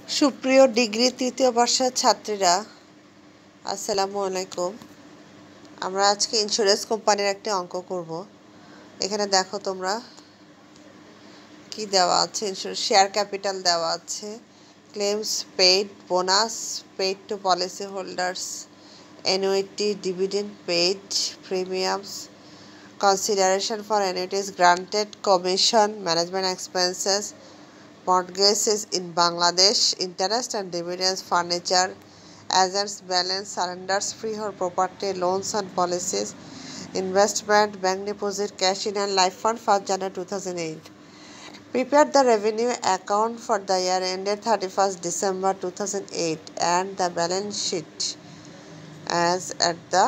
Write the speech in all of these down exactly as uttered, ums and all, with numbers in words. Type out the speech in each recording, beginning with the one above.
সুপ্রিয় ডিগ্রি তৃতীয় বর্ষের ছাত্রীরা, আসসালামু আলাইকুম। আমরা আজকে ইন্স্যুরেন্স কোম্পানির একটি অঙ্ক করব। এখানে দেখো তোমরা কি দেওয়া আছে। ইন্স্যুরেন্স শেয়ার ক্যাপিটাল দেওয়া আছে, claims paid, bonus paid to policy holders, annuity, dividend paid, premiums, consideration for annuities granted, commission, management expenses, mortgages in Bangladesh, interest and dividends, furniture, assets balance, surrenders, freehold property, loans and policies, investment, bank deposit, cash in and life fund, first January two thousand eight. Prepare the revenue account for the year ended thirty-first December two thousand eight and the balance sheet as at the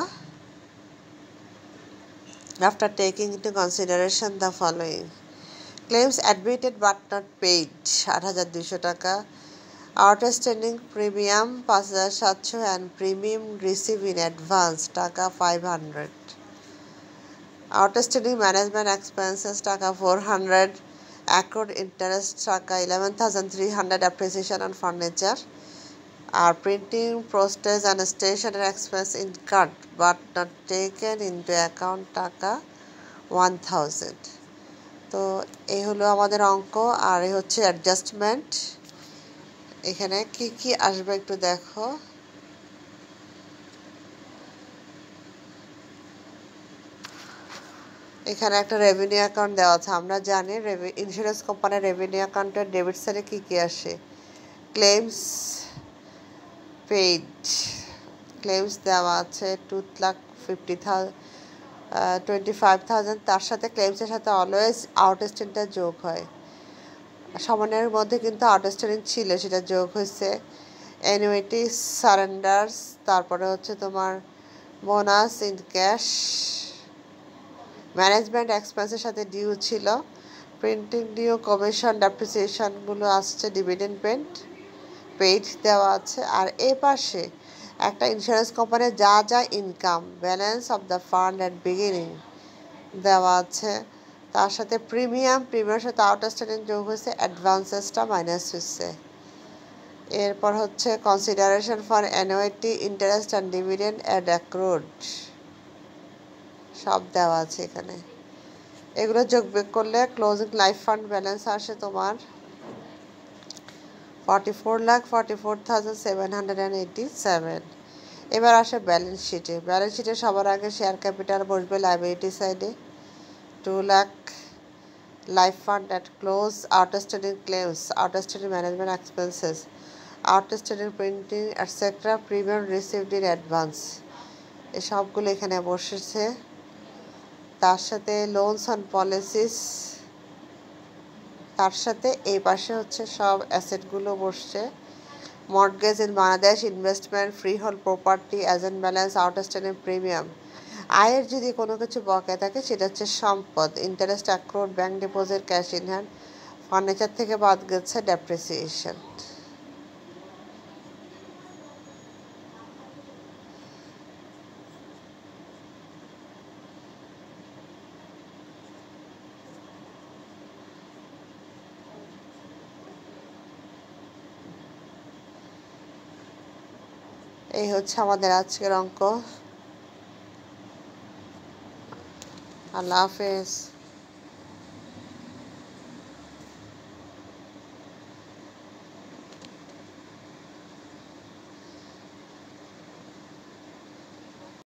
after taking into consideration the following. Claims admitted but not paid আট হাজার দুইশো টাকা, outstanding premium পাঁচ হাজার সাতশো and premium received in advance টাকা five hundred, outstanding management expenses টাকা four hundred, accrued interest টাকা eleven thousand three hundred, appreciation on furniture R printing, postage and stationery expense incurred but not taken into account টাকা one thousand. তো এই হলো আমাদের অঙ্ক, আর এই হচ্ছে অ্যাডজাস্টমেন্ট। এখানে কি কি আসবে একটু দেখো। এখানে একটা রেভিনিউ অ্যাকাউন্ট দেওয়া আছে। আমরা জানি ইন্স্যুরেন্স কোম্পানির রেভিনিউ অ্যাকাউন্টের ডেবিট সাইডে কি কি আসে। ক্লেমস পেইড, ক্লেমস দেওয়া আছে two lakh fifty thousand twenty five thousand তার সাথে ক্লেমসের সাথে অলওয়েজ আউটস্ট্যান্ডিংটা যোগ হয়। সমানের মধ্যে কিন্তু আউটস্ট্যান্ডিং ছিল, সেটা যোগ হয়েছে। অ্যানুইটি, সারেন্ডার্স, তারপরে হচ্ছে তোমার বোনাস ইন ক্যাশ, ম্যানেজমেন্ট এক্সপেন্সের সাথে ডিউ ছিল, প্রিন্টিং ডিউ, কমিশন, ডেপ্রিসিয়েশনগুলো আসছে, ডিভিডেন্ড পেড পেইড দেওয়া আছে। আর এ পাশে একটা ইন্স্যুরেন্স কোম্পানির যা যা income, balance of the fund at beginning দেওয়া আছে, তার সাথে প্রিমিয়াম, প্রিমিয়ামের সাথে আউটস্ট্যান্ডিং যোগ হয়েছে, অ্যাডভান্সেসটা মাইনাস হয়েছে। এরপর হচ্ছে consideration for annuity, interest and dividend add accrued সব দেওয়া আছে এখানে। এগুলো যোগ বিয়োগ করলে ক্লোজিং লাইফ ফান্ড ব্যালেন্স আসে তোমার forty four lakh forty four thousand seven hundred and eighty seven. এবার আসে ব্যালেন্স শিটে। ব্যালেন্স শিটে সবার আগে শেয়ার ক্যাপিটাল বসবে লাইবিলিটি সাইডে, two lakh life fund at close, outstanding claims, outstanding management expenses, outstanding printing etcetera, premium received in advance, এই সবগুলো এখানে বসেছে। তার সাথে লোনস অন পলিসিস, তার সাথে এই পাশে হচ্ছে সব অ্যাসেটগুলো বসছে। Mortgage in Bangladesh, investment, free hold property, agent balance, outstanding premium. আয়ের যদি কোনো কিছু বকেয়া থাকে সেটা হচ্ছে সম্পদ, interest accrued, bank deposit, cash in hand, furniture থেকে বাদ গেছে ডেপ্রিসিয়েশন। এই হচ্ছে আমাদের আজকের অঙ্ক। আল্লাহ হাফেজ।